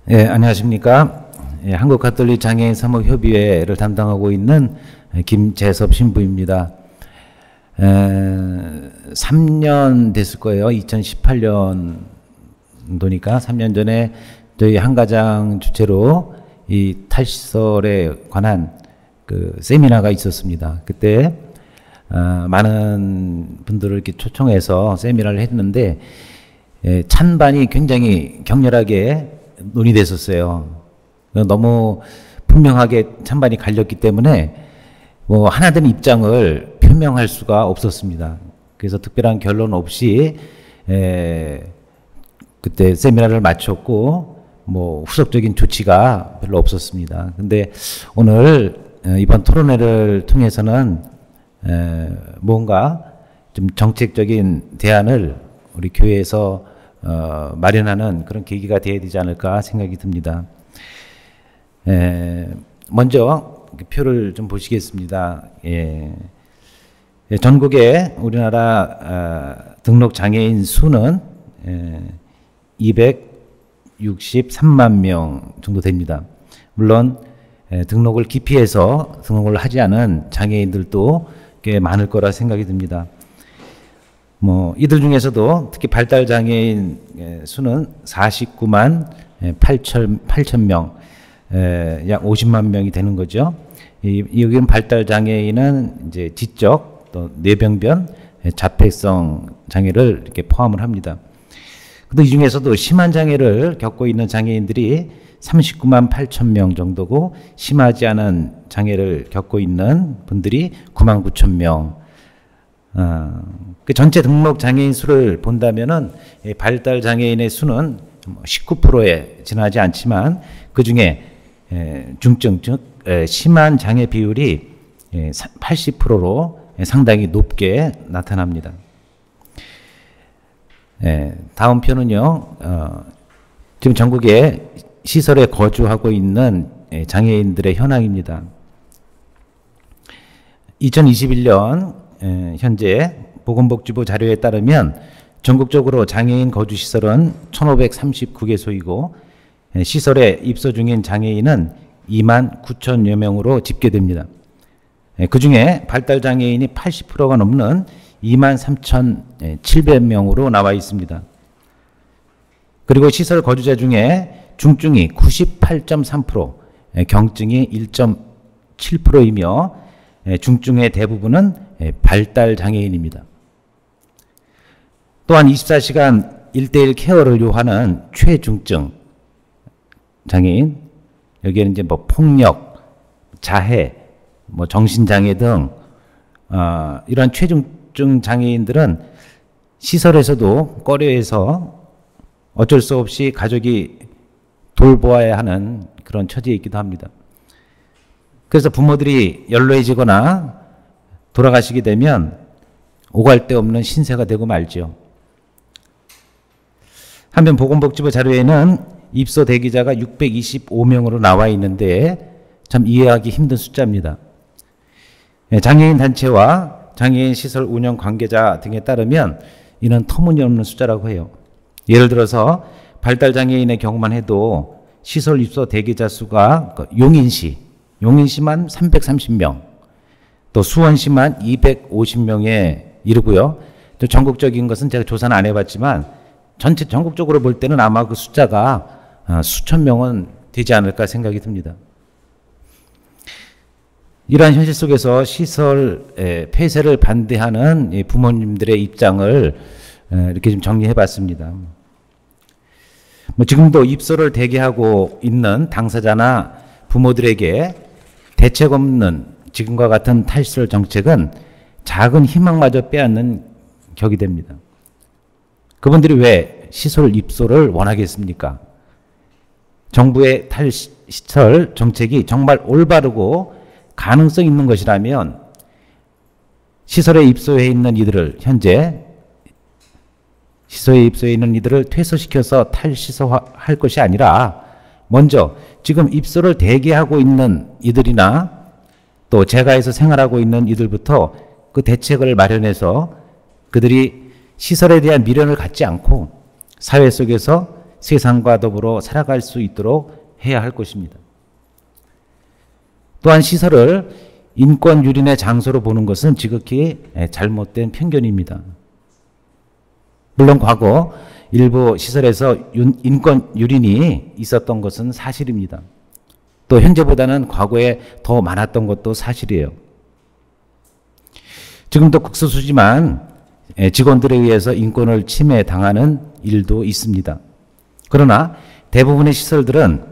예, 안녕하십니까. 예, 한국가톨릭 장애인 사목협의회를 담당하고 있는 김재섭 신부입니다. 3년 됐을 거예요. 2018년도니까 3년 전에 저희 한가장 주최로 이 탈시설에 관한 그 세미나가 있었습니다. 그때 많은 분들을 이렇게 초청해서 세미나를 했는데 찬반이 굉장히 격렬하게 논의됐었어요. 너무 분명하게 찬반이 갈렸기 때문에 뭐 하나된 입장을 표명할 수가 없었습니다. 그래서 특별한 결론 없이 그때 세미나를 마쳤고 뭐 후속적인 조치가 별로 없었습니다. 근데 오늘 이번 토론회를 통해서는 뭔가 좀 정책적인 대안을 우리 교회에서 마련하는 그런 계기가 되어야 되지 않을까 생각이 듭니다. 먼저 표를 좀 보시겠습니다. 전국에 우리나라 등록 장애인 수는 263만 명 정도 됩니다. 물론 등록을 기피해서 등록을 하지 않은 장애인들도 꽤 많을 거라 생각이 듭니다. 뭐 이들 중에서도 특히 발달 장애인 수는 49만 8천 명, 약 50만 명이 되는 거죠. 여기는 발달 장애인은 이제 지적, 또 뇌병변, 자폐성 장애를 이렇게 포함을 합니다. 근데 이 중에서도 심한 장애를 겪고 있는 장애인들이 39만 8천 명 정도고 심하지 않은 장애를 겪고 있는 분들이 9만 9천 명. 그 전체 등록 장애인 수를 본다면은 발달 장애인의 수는 19%에 지나지 않지만 그 중에 중증 즉 심한 장애 비율이 80%로 상당히 높게 나타납니다. 다음 표는요. 지금 전국에 시설에 거주하고 있는 장애인들의 현황입니다. 2021년 현재 보건복지부 자료에 따르면 전국적으로 장애인 거주시설은 1539개소이고 시설에 입소 중인 장애인은 2만 9천여 명으로 집계됩니다. 그 중에 발달장애인이 80%가 넘는 2만 3,700명으로 나와 있습니다. 그리고 시설 거주자 중에 중증이 98.3%, 경증이 1.7%이며 중증의 대부분은 발달 장애인입니다. 또한 24시간 1:1 케어를 요하는 최중증 장애인, 여기에는 이제 뭐 폭력, 자해, 뭐 정신장애 등 이러한 최중증 장애인들은 시설에서도 꺼려해서 어쩔 수 없이 가족이 돌보아야 하는 그런 처지에 있기도 합니다. 그래서 부모들이 연로해지거나 돌아가시게 되면 오갈 데 없는 신세가 되고 말죠. 한편 보건복지부 자료에는 입소 대기자가 625명으로 나와 있는데 참 이해하기 힘든 숫자입니다. 장애인 단체와 장애인 시설 운영 관계자 등에 따르면 이는 터무니없는 숫자라고 해요. 예를 들어서 발달 장애인의 경우만 해도 시설 입소 대기자 수가 용인시만 330명, 또 수원시만 250명에 이르고요. 또 전국적인 것은 제가 조사는 안 해봤지만 전체 전국적으로 볼 때는 아마 그 숫자가 수천 명은 되지 않을까 생각이 듭니다. 이러한 현실 속에서 시설 폐쇄를 반대하는 부모님들의 입장을 이렇게 좀 정리해봤습니다. 뭐 지금도 입소를 대기하고 있는 당사자나 부모들에게 대책 없는 지금과 같은 탈시설 정책은 작은 희망마저 빼앗는 격이 됩니다. 그분들이 왜 시설 입소를 원하겠습니까? 정부의 탈시설 정책이 정말 올바르고 가능성 있는 것이라면 시설에 입소해 있는 이들을 현재 시설에 입소해 있는 이들을 퇴소시켜서 탈시설화할 것이 아니라 먼저 지금 입소를 대기하고 있는 이들이나 또 재가에서 생활하고 있는 이들부터 그 대책을 마련해서 그들이 시설에 대한 미련을 갖지 않고 사회 속에서 세상과 더불어 살아갈 수 있도록 해야 할 것입니다. 또한 시설을 인권 유린의 장소로 보는 것은 지극히 잘못된 편견입니다. 물론 과거 일부 시설에서 인권 유린이 있었던 것은 사실입니다. 또 현재보다는 과거에 더 많았던 것도 사실이에요. 지금도 극소수지만 직원들에 의해서 인권을 침해당하는 일도 있습니다. 그러나 대부분의 시설들은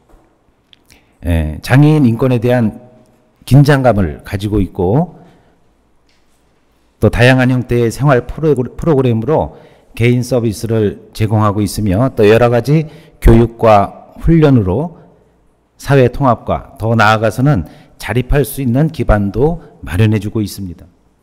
장애인 인권에 대한 긴장감을 가지고 있고 또 다양한 형태의 생활 프로그램으로 개인 서비스를 제공하고 있으며 또 여러 가지 교육과 훈련으로 사회 통합과 더 나아가서는 자립할 수 있는 기반도 마련해주고 있습니다.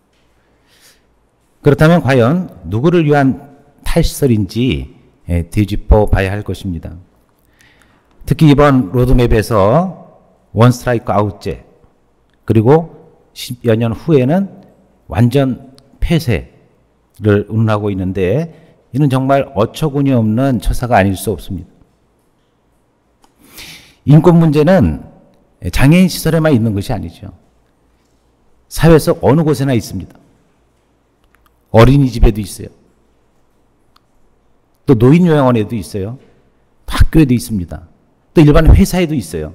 그렇다면 과연 누구를 위한 탈시설인지 되짚어 봐야 할 것입니다. 특히 이번 로드맵에서 원 스트라이크 아웃제 그리고 10여 년 후에는 완전 폐쇄를 운운하고 있는데 이는 정말 어처구니 없는 처사가 아닐 수 없습니다. 인권 문제는 장애인 시설에만 있는 것이 아니죠. 사회 속 어느 곳에나 있습니다. 어린이집에도 있어요. 또 노인요양원에도 있어요. 또 학교에도 있습니다. 또 일반 회사에도 있어요.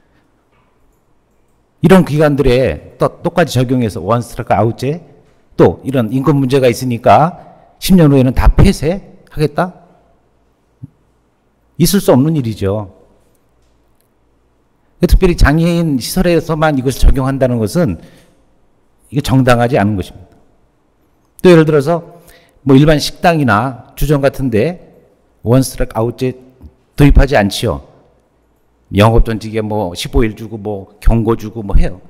이런 기관들에 또 똑같이 적용해서 원스트라이크 아웃제 또 이런 인권 문제가 있으니까 10년 후에는 다 폐쇄하겠다? 있을 수 없는 일이죠. 특별히 장애인 시설에서만 이것을 적용한다는 것은 이게 정당하지 않은 것입니다. 또 예를 들어서 뭐 일반 식당이나 주점 같은데 원스트라이크 아웃제 도입하지 않지요. 영업전직에 뭐 15일 주고 뭐 경고 주고 뭐 해요.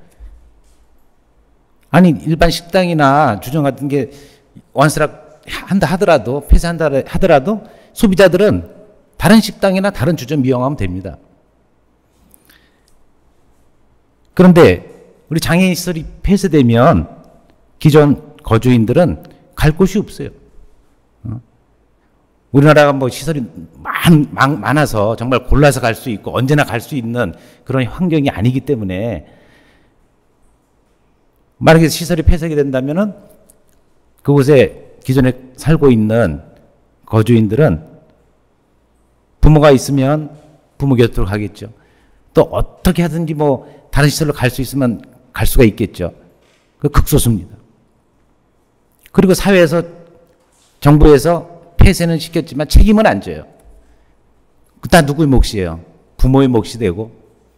아니 일반 식당이나 주점 같은 게 원스트라이크 한다 하더라도 폐쇄한다 하더라도 소비자들은 다른 식당이나 다른 주점 이용하면 됩니다. 그런데 우리 장애인 시설이 폐쇄되면 기존 거주인들은 갈 곳이 없어요. 우리나라가 뭐 시설이 많아서 정말 골라서 갈 수 있고 언제나 갈 수 있는 그런 환경이 아니기 때문에 만약에 시설이 폐쇄가 된다면은 그곳에 기존에 살고 있는 거주인들은 부모가 있으면 부모 곁으로 가겠죠. 또 어떻게 하든지 뭐 다른 시설로 갈 수 있으면 갈 수가 있겠죠. 그 극소수입니다. 그리고 사회에서 정부에서 폐쇄는 시켰지만 책임은 안 져요. 그 다 누구의 몫이에요? 부모의 몫이 되고.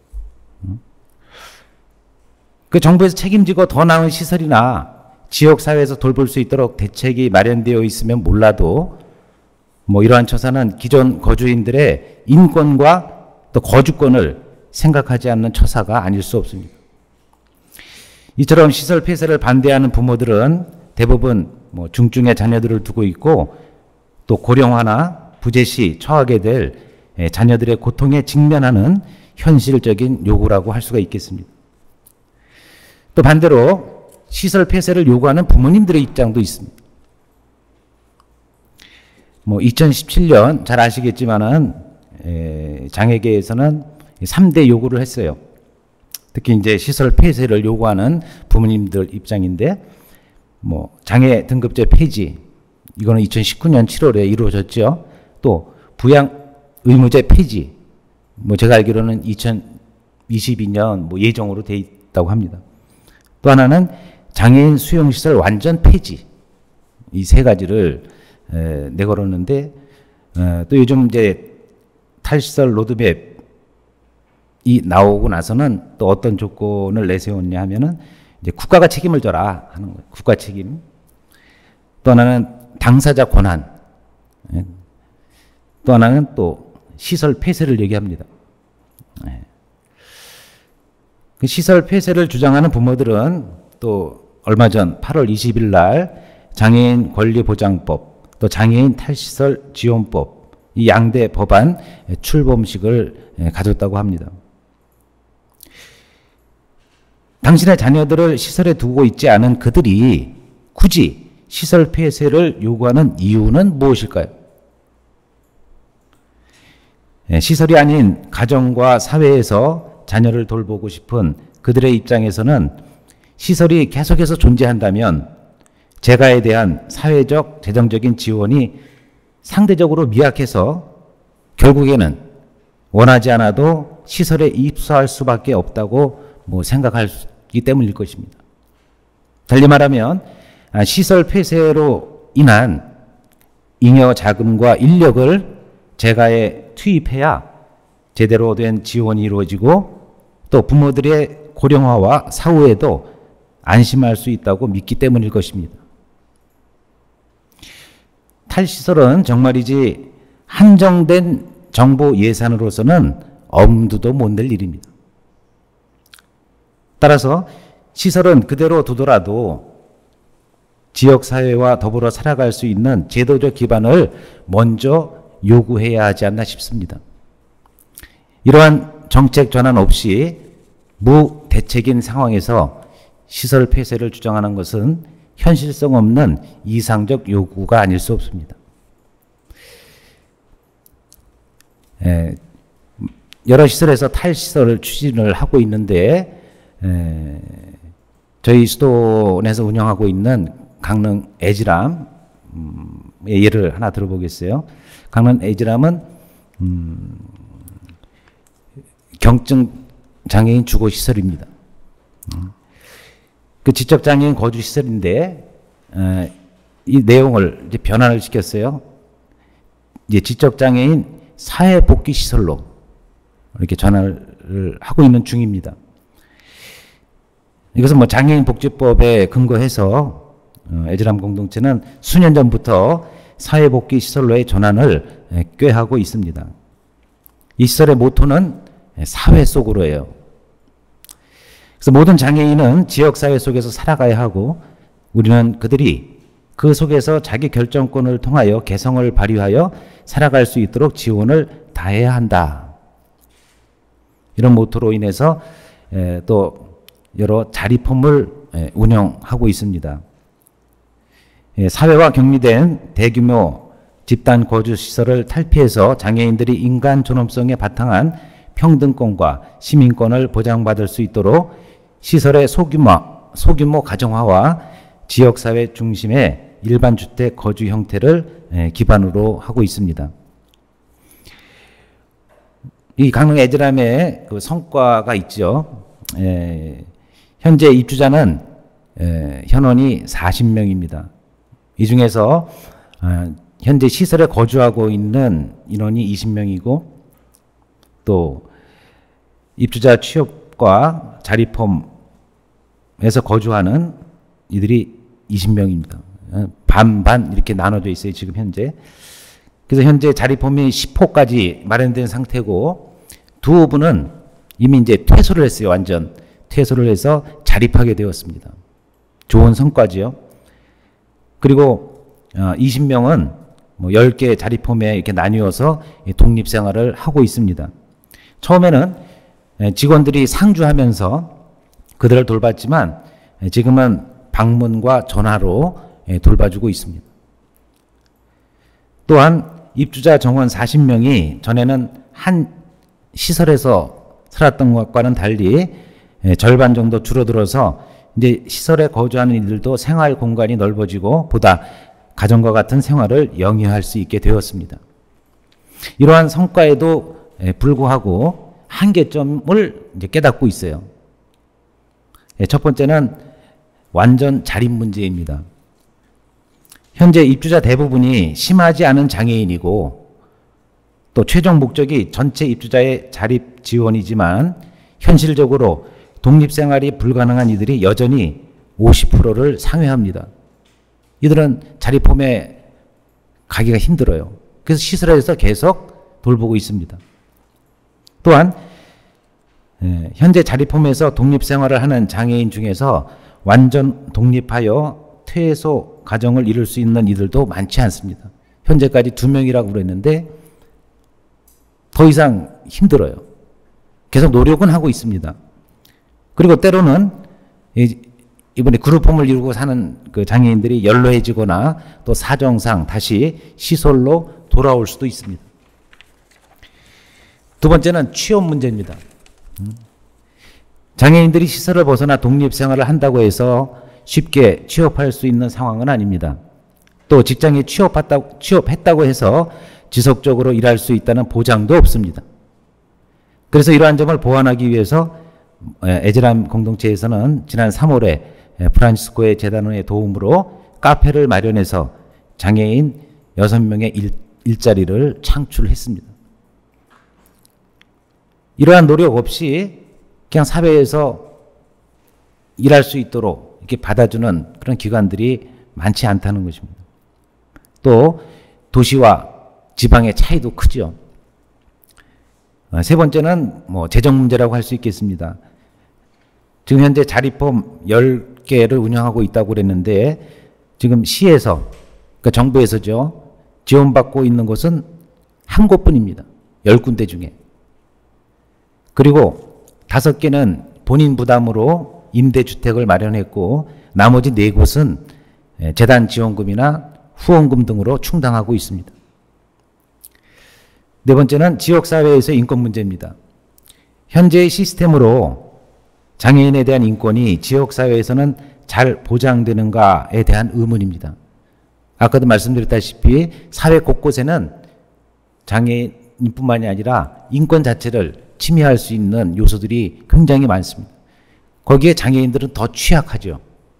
그 정부에서 책임지고 더 나은 시설이나 지역사회에서 돌볼 수 있도록 대책이 마련되어 있으면 몰라도 뭐 이러한 처사는 기존 거주인들의 인권과 또 거주권을 생각하지 않는 처사가 아닐 수 없습니다. 이처럼 시설 폐쇄를 반대하는 부모들은 대부분 뭐 중증의 자녀들을 두고 있고 또 고령화나 부재시 처하게 될 자녀들의 고통에 직면하는 현실적인 요구라고 할 수가 있겠습니다. 또 반대로 시설 폐쇄를 요구하는 부모님들의 입장도 있습니다. 뭐 2017년 잘 아시겠지만은 장애계에서는 3대 요구를 했어요. 특히 이제 시설 폐쇄를 요구하는 부모님들 입장인데 뭐 장애 등급제 폐지 이거는 2019년 7월에 이루어졌죠. 또 부양 의무제 폐지 뭐 제가 알기로는 2022년 뭐 예정으로 돼 있다고 합니다. 또 하나는 장애인 수용시설 완전 폐지 이 세 가지를 내걸었는데 또 요즘 이제 탈시설 로드맵 이 나오고 나서는 또 어떤 조건을 내세웠냐 하면은 이제 국가가 책임을 져라 하는 거예요. 국가 책임. 또 하나는 당사자 권한. 또 하나는 또 시설 폐쇄를 얘기합니다. 그 시설 폐쇄를 주장하는 부모들은 또 얼마 전 8월 20일 날 장애인 권리보장법 또 장애인 탈시설 지원법 이 양대 법안 출범식을 가졌다고 합니다. 당신의 자녀들을 시설에 두고 있지 않은 그들이 굳이 시설 폐쇄를 요구하는 이유는 무엇일까요? 시설이 아닌 가정과 사회에서 자녀를 돌보고 싶은 그들의 입장에서는 시설이 계속해서 존재한다면 재가에 대한 사회적, 재정적인 지원이 상대적으로 미약해서 결국에는 원하지 않아도 시설에 입소할 수밖에 없다고 생각하기 때문일 것입니다. 달리 말하면 시설 폐쇄로 인한 잉여 자금과 인력을 재가에 투입해야 제대로 된 지원이 이루어지고 또 부모들의 고령화와 사후에도 안심할 수 있다고 믿기 때문일 것입니다. 탈시설은 정말이지 한정된 정부 예산으로서는 엄두도 못 낼 일입니다. 따라서 시설은 그대로 두더라도 지역사회와 더불어 살아갈 수 있는 제도적 기반을 먼저 요구해야 하지 않나 싶습니다. 이러한 정책 전환 없이 무대책인 상황에서 시설 폐쇄를 주장하는 것은 현실성 없는 이상적 요구가 아닐 수 없습니다. 여러 시설에서 탈시설을 추진을 하고 있는데 저희 수도원에서 운영하고 있는 강릉 애지람의 예를 하나 들어보겠어요. 강릉 애지람은 경증 장애인 주거 시설입니다. 그 지적 장애인 거주 시설인데 이 내용을 이제 변화를 시켰어요. 이제 지적 장애인 사회 복귀 시설로 이렇게 전환을 하고 있는 중입니다. 이것은 장애인 복지법에 근거해서 애지람 공동체는 수년 전부터 사회 복귀 시설로의 전환을 꾀하고 있습니다. 이 시설의 모토는 사회 속으로예요. 그래서 모든 장애인은 지역사회 속에서 살아가야 하고 우리는 그들이 그 속에서 자기 결정권을 통하여 개성을 발휘하여 살아갈 수 있도록 지원을 다해야 한다. 이런 모토로 인해서 또 여러 자립홈을 운영하고 있습니다. 사회와 격리된 대규모 집단 거주 시설을 탈피해서 장애인들이 인간 존엄성에 바탕한 평등권과 시민권을 보장받을 수 있도록 시설의 소규모 가정화와 지역사회 중심의 일반 주택 거주 형태를 기반으로 하고 있습니다. 이 강릉 애지람의 그 성과가 있죠. 현재 입주자는 현원이 40명입니다. 이 중에서 현재 시설에 거주하고 있는 인원이 20명이고 또 입주자 취업과 자립홈에서 거주하는 이들이 20명입니다. 반반 이렇게 나눠져 있어요, 지금 현재. 그래서 현재 자립홈이 10호까지 마련된 상태고 두 분은 이미 이제 퇴소를 했어요. 완전 퇴소를 해서 자립하게 되었습니다. 좋은 성과지요. 그리고 20명은 10개 자립홈에 이렇게 나뉘어서 독립생활을 하고 있습니다. 처음에는 직원들이 상주하면서 그들을 돌봤지만 지금은 방문과 전화로 돌봐주고 있습니다. 또한 입주자 정원 40명이 전에는 한 시설에서 살았던 것과는 달리 절반 정도 줄어들어서 이제 시설에 거주하는 이들도 생활 공간이 넓어지고 보다 가정과 같은 생활을 영위할 수 있게 되었습니다. 이러한 성과에도 불구하고 한계점을 이제 깨닫고 있어요. 첫 번째는 완전 자립 문제입니다. 현재 입주자 대부분이 심하지 않은 장애인이고 또 최종 목적이 전체 입주자의 자립 지원이지만 현실적으로 독립생활이 불가능한 이들이 여전히 50%를 상회합니다. 이들은 자립홈에 가기가 힘들어요. 그래서 시설에서 계속 돌보고 있습니다. 또한 현재 자립홈에서 독립생활을 하는 장애인 중에서 완전 독립하여 퇴소 가정을 이룰 수 있는 이들도 많지 않습니다. 현재까지 2명이라고 그랬는데 더 이상 힘들어요. 계속 노력은 하고 있습니다. 그리고 때로는 이번에 그룹홈을 이루고 사는 그 장애인들이 연로해지거나 또 사정상 다시 시설로 돌아올 수도 있습니다. 두 번째는 취업 문제입니다. 장애인들이 시설을 벗어나 독립생활을 한다고 해서 쉽게 취업할 수 있는 상황은 아닙니다. 또 직장에 취업했다고 해서 지속적으로 일할 수 있다는 보장도 없습니다. 그래서 이러한 점을 보완하기 위해서 에즈람 공동체에서는 지난 3월에 프란치스코의 재단의 도움으로 카페를 마련해서 장애인 6명의 일자리를 창출했습니다. 이러한 노력 없이 그냥 사회에서 일할 수 있도록 이렇게 받아주는 그런 기관들이 많지 않다는 것입니다. 또 도시와 지방의 차이도 크죠. 세 번째는 재정 문제라고 할 수 있겠습니다. 지금 현재 자립홈 10개를 운영하고 있다고 그랬는데 지금 시에서, 그러니까 정부에서죠, 지원받고 있는 곳은 한 곳뿐입니다. 10군데 중에. 그리고 5개는 본인 부담으로 임대주택을 마련했고 나머지 4곳은 재단 지원금이나 후원금 등으로 충당하고 있습니다. 네 번째는 지역사회에서의 인권 문제입니다. 현재의 시스템으로 장애인에 대한 인권이 지역사회에서는 잘 보장되는가에 대한 의문입니다. 아까도 말씀드렸다시피 사회 곳곳에는 장애인뿐만이 아니라 인권 자체를 침해할 수 있는 요소들이 굉장히 많습니다. 거기에 장애인들은 더 취약하죠.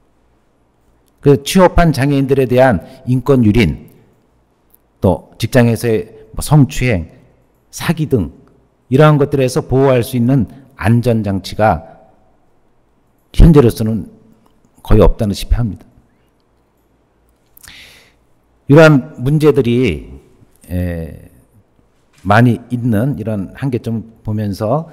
그 취업한 장애인들에 대한 인권 유린, 또 직장에서의 성추행, 사기 등 이러한 것들에서 보호할 수 있는 안전장치가 현재로서는 거의 없다시피 합니다. 이러한 문제들이 많이 있는 이런 한계점 보면서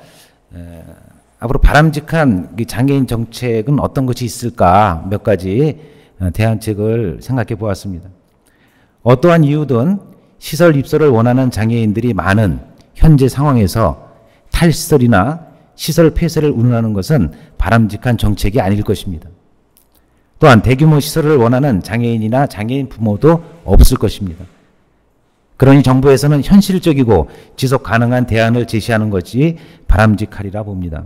앞으로 바람직한 장애인 정책은 어떤 것이 있을까 몇 가지 대안책을 생각해 보았습니다. 어떠한 이유든 시설 입소를 원하는 장애인들이 많은 현재 상황에서 탈시설이나 시설 폐쇄를 운운하는 것은 바람직한 정책이 아닐 것입니다. 또한 대규모 시설을 원하는 장애인이나 장애인 부모도 없을 것입니다. 그러니 정부에서는 현실적이고 지속 가능한 대안을 제시하는 것이 바람직하리라 봅니다.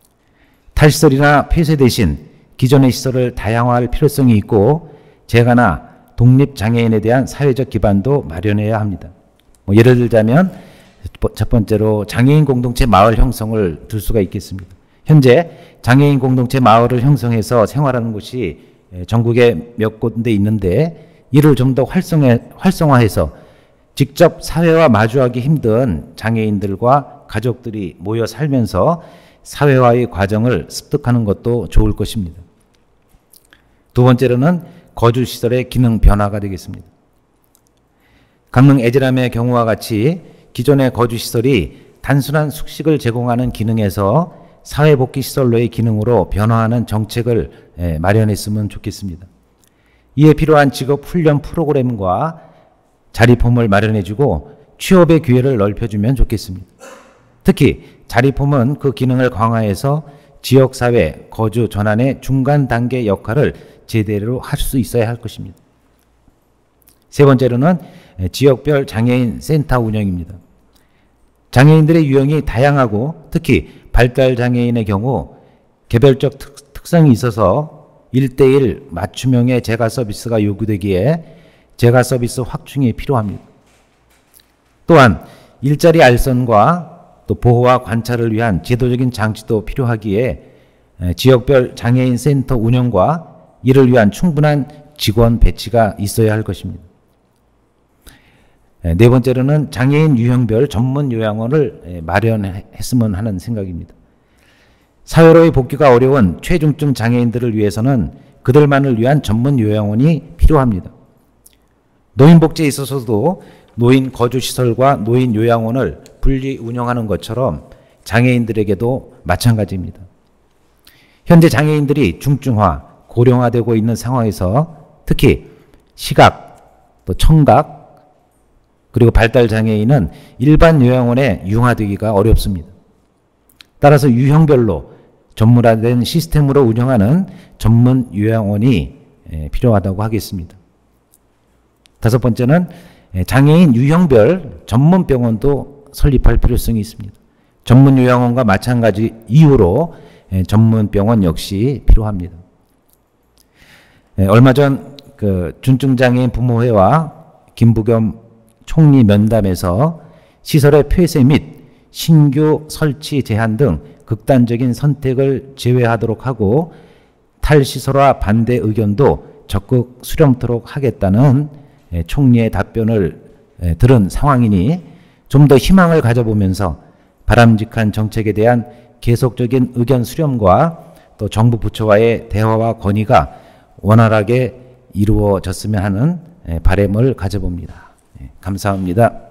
탈시설이나 폐쇄 대신 기존의 시설을 다양화할 필요성이 있고 재가나 독립장애인에 대한 사회적 기반도 마련해야 합니다. 예를 들자면 첫 번째로 장애인 공동체 마을 형성을 들 수가 있겠습니다. 현재 장애인 공동체 마을을 형성해서 생활하는 곳이 전국에 몇 군데 있는데 이를 좀 더 활성화해서 직접 사회와 마주하기 힘든 장애인들과 가족들이 모여 살면서 사회화의 과정을 습득하는 것도 좋을 것입니다. 두 번째로는 거주시설의 기능 변화가 되겠습니다. 강릉 에즈람의 경우와 같이 기존의 거주시설이 단순한 숙식을 제공하는 기능에서 사회복지시설로의 기능으로 변화하는 정책을 마련했으면 좋겠습니다. 이에 필요한 직업훈련 프로그램과 자립홈을 마련해주고 취업의 기회를 넓혀주면 좋겠습니다. 특히 자립홈은 그 기능을 강화해서 지역사회 거주 전환의 중간 단계 역할을 제대로 할 수 있어야 할 것입니다. 세 번째로는 지역별 장애인 센터 운영입니다. 장애인들의 유형이 다양하고 특히 발달장애인의 경우 개별적 특성이 있어서 1:1 맞춤형의 재가 서비스가 요구되기에 재가 서비스 확충이 필요합니다. 또한 일자리 알선과 또 보호와 관찰을 위한 제도적인 장치도 필요하기에 지역별 장애인 센터 운영과 이를 위한 충분한 직원 배치가 있어야 할 것입니다. 네 번째로는 장애인 유형별 전문 요양원을 마련했으면 하는 생각입니다. 사회로의 복귀가 어려운 최중증 장애인들을 위해서는 그들만을 위한 전문 요양원이 필요합니다. 노인복지에 있어서도 노인 거주시설과 노인 요양원을 분리 운영하는 것처럼 장애인들에게도 마찬가지입니다. 현재 장애인들이 중증화, 고령화되고 있는 상황에서 특히 시각, 또 청각, 그리고 발달장애인은 일반 요양원에 융화되기가 어렵습니다. 따라서 유형별로 전문화된 시스템으로 운영하는 전문 요양원이 필요하다고 하겠습니다. 다섯 번째는 장애인 유형별 전문 병원도 설립할 필요성이 있습니다. 전문 요양원과 마찬가지 이유로 전문 병원 역시 필요합니다. 얼마 전 그 준증장애인 부모회와 김부겸 총리 면담에서 시설의 폐쇄 및 신규 설치 제한 등 극단적인 선택을 제외하도록 하고 탈시설화 반대 의견도 적극 수렴토록 하겠다는 총리의 답변을 들은 상황이니 좀 더 희망을 가져보면서 바람직한 정책에 대한 계속적인 의견 수렴과 또 정부 부처와의 대화와 건의가 원활하게 이루어졌으면 하는 바람을 가져봅니다. 감사합니다.